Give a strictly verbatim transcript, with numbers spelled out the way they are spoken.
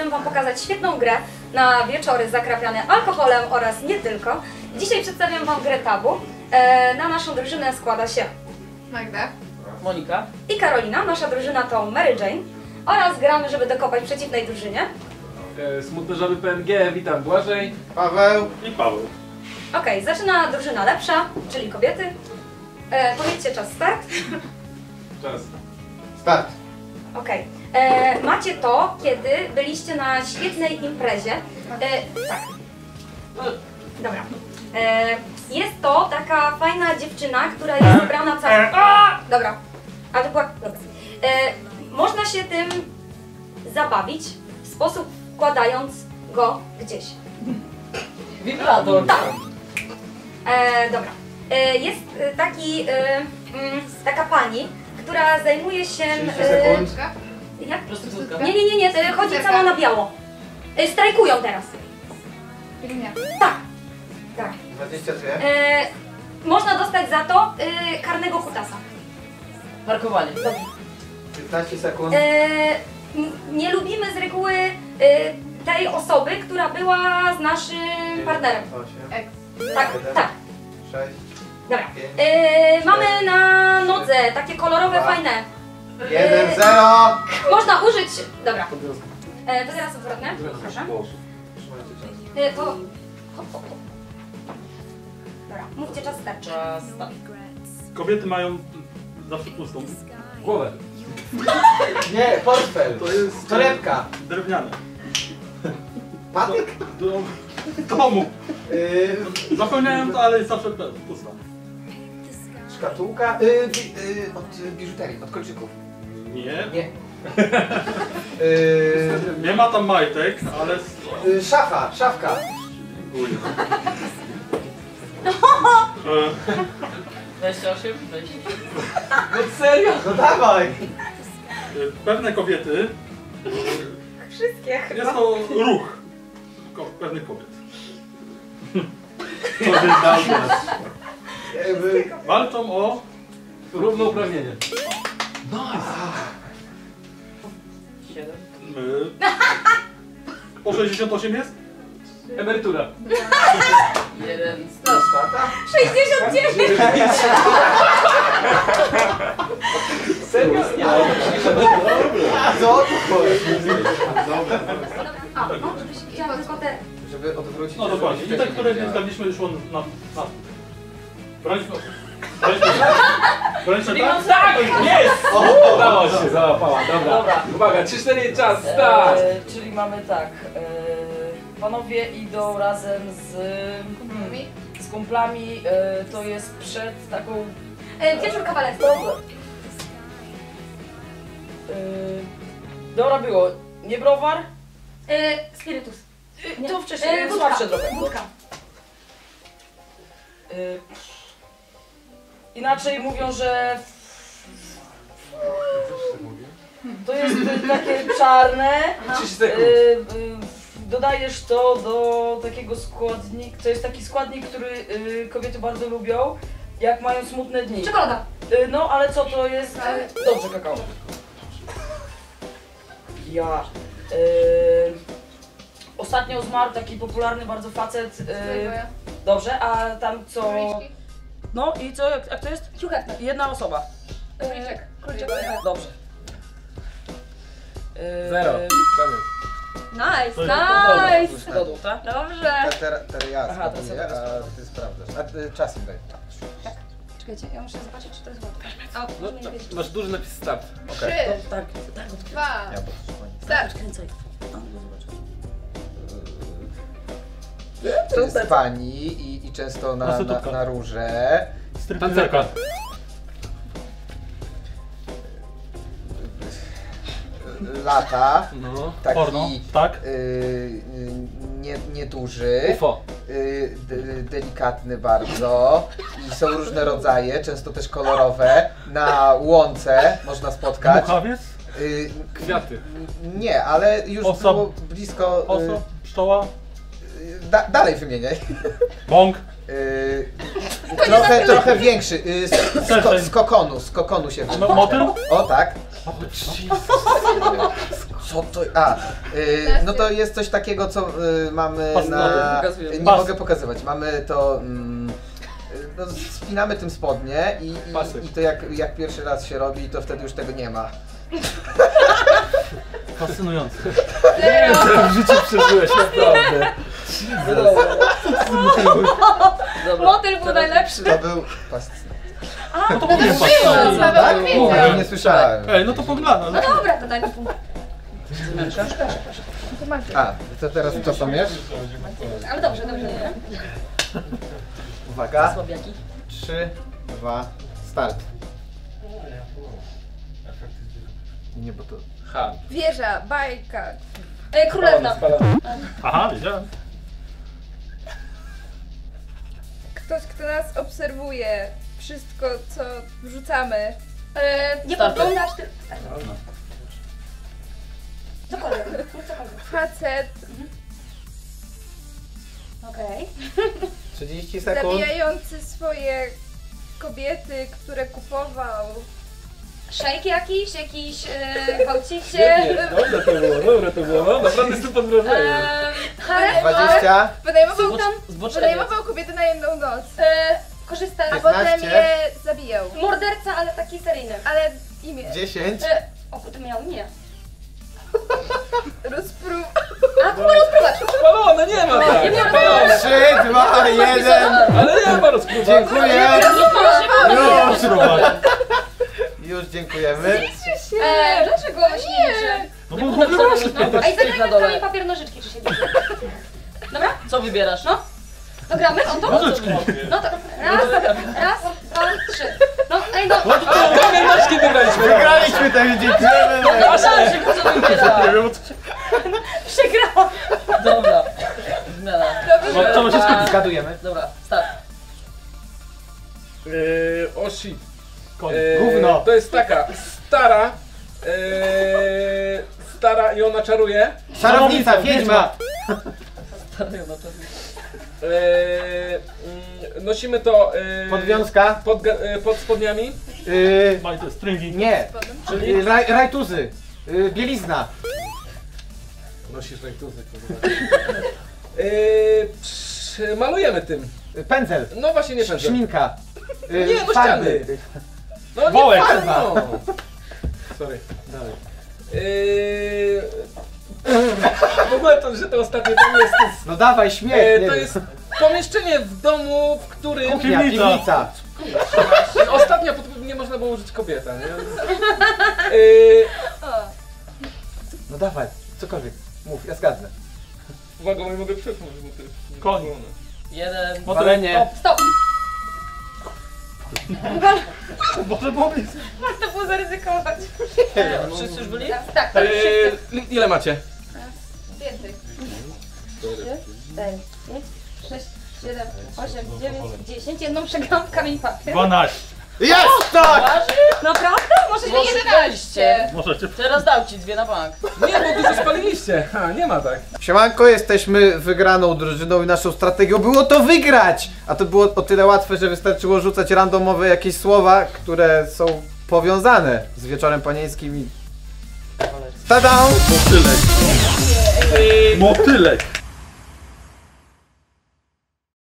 chciałabym wam pokazać świetną grę na wieczory zakrapiane alkoholem oraz nie tylko. Dzisiaj przedstawiam wam grę Tabu. E, na naszą drużynę składa się Magda, Monika i Karolina. Nasza drużyna to Mary Jane. Oraz gramy, żeby dokopać przeciwnej drużynie. E, Smutne Żaby P N G, witam Błażej, Paweł i Paweł. Okej, okay, zaczyna drużyna lepsza, czyli kobiety. E, powiedzcie czas start. Czas. Start. Okej. Okay. Macie to, kiedy byliście na świetnej imprezie. E, tak. Dobra. E, jest to taka fajna dziewczyna, która jest ubrana cała... Dobra. A to była... Dobra. E, można się tym zabawić w sposób wkładając go gdzieś. Wibrator. Tak. E, dobra. E, jest taki... E, mm, taka pani, która zajmuje się... trzydzieści sekund. Jak? Prostytutka. Nie, nie, nie, nie, to chodzi cała na biało. E, strajkują teraz. pielęgniarka. Tak. Tak. dwadzieścia dwa. E, można dostać za to e, karnego kutasa. Parkowanie. Dobrze. piętnaście sekund. E, n- nie lubimy z reguły e, tej osoby, która była z naszym partnerem. osiem, Ex. Tak, Jeden. tak. sześć, Dobra. pięć, E, mamy na nodze takie kolorowe, Dwa. fajne. jeden, zero. Można użyć. Dobra. E, to teraz odwrotne. Proszę. Trzymajcie czas. E, to... Hop, hop, hop. Dobra, mówcie, czas starczy. Czas start. Kobiety mają zawsze pustą Głowę. Nie, portfel. To jest... Torebka. drewniane. Patyk. Do, do domu. Yy, Zapełniają to, ale jest zawsze pusta. szkatułka. Yy, bi, yy, od yy, biżuterii, od kolczyków. Nie. Nie. Yy, Nie ma tam majtek, ale... yy, szafa, szafka. Dziękuję. E, dwadzieścia osiem, dwadzieścia siedem. No serio? No dawaj. e, Pewne kobiety... Wszystkie Jest chyba. to ruch ko pewnych kobiet. Co wydał Jakby... Walczą o... Równouprawnienie. siedem. e, O sześćdziesiąt osiem jest? Emerytura. jeden. Prostata? sześćdziesiąt dziewięć! Serio? A co tu chodzi? A, no, żebyś chciała tylko te... Żeby odwrócić... No żeby dokładnie. I wcześniej tak, które nie działa. zgadliśmy już on na... na... Braliśmy... Braliśmy... Braliśmy tak? Tak! Jest! Udało się, załapała, dobra. Dobra. Uwaga, trzy cztery, czas, start! E, czyli mamy tak. E, panowie idą razem z... Kumplami. Z kumplami. E, to jest przed taką... E, wieczór kawalerski. E, dobra było. Nie browar? E, spirytus. E, to wcześniej E, e, wódka. słabsze trochę. Wódka. E, inaczej mówią, że... To jest e, takie czarne. trzydzieści sekund. Y, y, dodajesz to do takiego składnika, to jest taki składnik, który y, kobiety bardzo lubią, jak mają smutne dni. Czekolada. Y, no ale co to jest? Y, dobrze, kakao. Ja. Y, ostatnio zmarł taki popularny bardzo facet. Y, Playboya. dobrze, a tam co? Króliczki. No i co, jak, jak to jest? Hugh Hefner. Jedna osoba. Króliczek. Króliczek. Playboya. Dobrze. Y, Zero. Koniec. Nice, To jest nice. Dodół, tak? Dobrze. Teraz ja Aha, to spróbuję, sobie a ty sprawdzasz. A ty czas im daj. Czekajcie, ja muszę zobaczyć, czy to jest łatwe. A, No, nie to, wiecie. masz duży napis start. Trzy, To, tak, tak, dwa, Ja bo trzymaj. start. odkręcaj. No, zobacz. To jest pani i, i często na, na, Prostytutka. na róże. Tancerka. Lata. No. Taki Porno. Tak? y, nie, nieduży. U F O. Y, de, delikatny bardzo. I są różne rodzaje, często też kolorowe. Na łące można spotkać. Muchawiec? Y, Kwiaty. nie, ale już Oso- było blisko. Oso? Y, Pszczoła? y, da, dalej wymieniaj. Bąk? Y, trochę, trochę większy. Y, z, z, ko, z kokonu, z kokonu się No, motyl? O tak. O, Jesus. Co to? A, y, no to jest coś takiego, co y, mamy Pas- na... pokazuję. Nie Pas. mogę pokazywać. Mamy to... Mm, y, no, spinamy tym spodnie i, Pasy. i, i to jak, jak pierwszy raz się robi, to wtedy już tego nie ma. Fascynujące. W życiu przeżyłeś naprawdę. Dobra. Motyl był Teraz najlepszy. To był pas. No to mówię Było, pas. Paweł O, wiedział. ja nie słyszałem. Ej, no to poglądam. No dobra, to daj mi punkt. Zmianka? To masz. A, to teraz to są wiesz? Ale dobrze, dobrze. Nie? Uwaga. Słabiaki? Trzy, dwa, start. Nie, bo to... Ha. Wieża, bajka. E, królewna. Aha, wiedziałem. Ktoś, kto nas obserwuje. Wszystko, co wrzucamy. E, nie Starter. podglądasz ty... Cokolwiek, cokolwiek. Facet Okej. trzydzieści sekund. zabijający swoje kobiety, które kupował. Szejk jakiś, jakiś e, gwałciciel. Świetnie, dobre to było, dobre to było, no naprawdę jestem pod wrażeniem. E, harem, dwadzieścia. Wynajmował, Sultan. Zboczenie. wynajmował kobiety na jedną noc. e, korzysta. A potem piętnaście. je zabijał. Morderca, ale taki seryjny. Ale imię. dziesięć. E, o, to miał nie. Rozprób. A, Kuba rozprywać. Spalone, nie ma tak. Nie ma Spalone. trzy, dwa, jeden. Ale nie ma rozpływu. Dziękuję. Już. Spróbować. Już dziękujemy. E, dlaczego się nie liczy? No bo w ogóle A i na zagrajmy w dole. kamień, papier, nożyczki, czy się bierze. Dobra? Co wybierasz? No. No gramy o to? Nożyczki. No to raz, raz, dwa, trzy. No, ej no. No to kamień nożki wygraliśmy. Wygraliśmy, tak dziękujemy. Myślałem, że kto wybiera. Nie wiem o co się... Przegrałam. Dobra. Zmiana. No, trzeba się skupić. Zgadujemy. Dobra, start. Eee, o shit. Koń. Eee, Gówno. To jest taka stara. Eee, stara i ona czaruje. Czarownica, wiedźma. Stary, no to... Eee, mm, nosimy to eee, Podwiązka. pod, ga- e, pod spodniami. Yy, Majty, stringi. nie. Yy, raj, rajtuzy. Yy, bielizna. Nosisz rajtuzy. eee, przy- malujemy tym. Yy, pędzel. No właśnie nie pędzel. Szminka. Yy, Nie, do farby. ściany. No nie Wołek. farba. Sorry. Dalej. Eee, w ogóle to, że to ostatnie to nie jest. To jest, No dawaj, śmiech. eee, nie to wiem. jest pomieszczenie w domu, w którym. Kuchnia, Piwnica. piwnica. Ostatnio pod- nie można było użyć kobieta, nie? Eee, No dawaj, cokolwiek. Mów, ja zgadnę. uwaga, bo nie mogę przesunąć, bo to jest. Koń. Jeden. Walenie. Stop. Może było blisko. Warto było zaryzykować. Wszyscy już byli? Tak, to już Eee, wszyscy. li- ile macie? Więcej. cztery, pięć, sześć, siedem, osiem, dziewięć, dziesięć. Jedną przegrałam w kamień papier. dwanaście. Jest tak! Naprawdę? Może Bo nie przegraliście. Możecie. Teraz dał ci dwie na bank. Nie, bo dużo spaliliście. Ha, nie ma tak. Siemanko, jesteśmy wygraną drużyną i naszą strategią było to wygrać! A to było o tyle łatwe, że wystarczyło rzucać randomowe jakieś słowa, które są powiązane z Wieczorem Panieńskim i... Tada! Motylek. Motylek.